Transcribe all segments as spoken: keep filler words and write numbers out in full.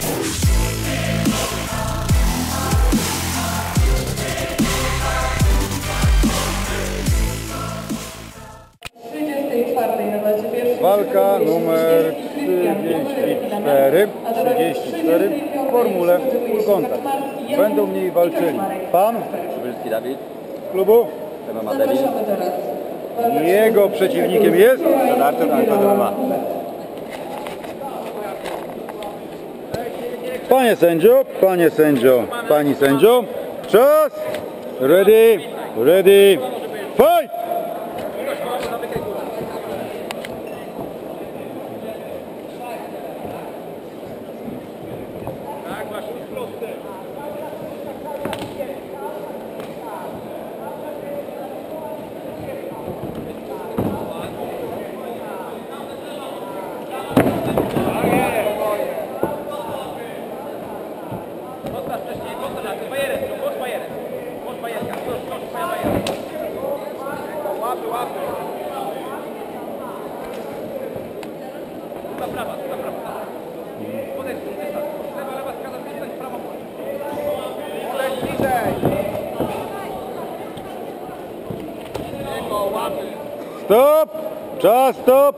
Walka numer trzydzieści cztery, trzydzieści cztery w formule full contact. Będą w niej walczyli pan Przybylski Dawid, klubu, M M A Debil, jego przeciwnikiem jest Artur Anton M M A. panie sędzio, panie sędzio, pani sędzio, czas, ready, ready, fight! Stop! Czas, stop!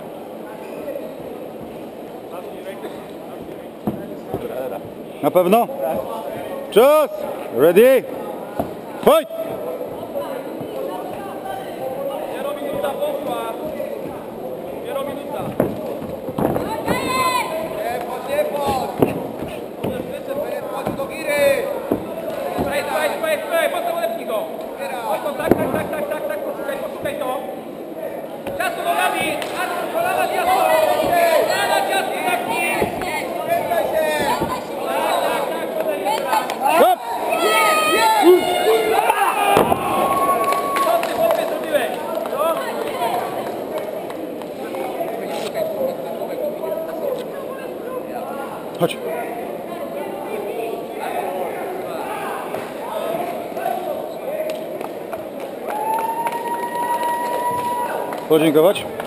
Na pewno? Czas! Ready? Fight! Minuta poszła. Dopiero minuta. Nie, pod, nie pod. Chodź do giry. Spaj, spaj, spaj, spaj, po co ulepnij go. Chodź to, tak, tak, tak, tak, tak, tak, poszukaj, poszukaj to. Czas do nogami. Artur, kolana ciasto. Kolana ciasto, tak, nie. Wygraj się. Tak, tak, tak, podaj. Stop! Co ty, chłopie, zrobiłeś? Co? Chodź. Podziękować.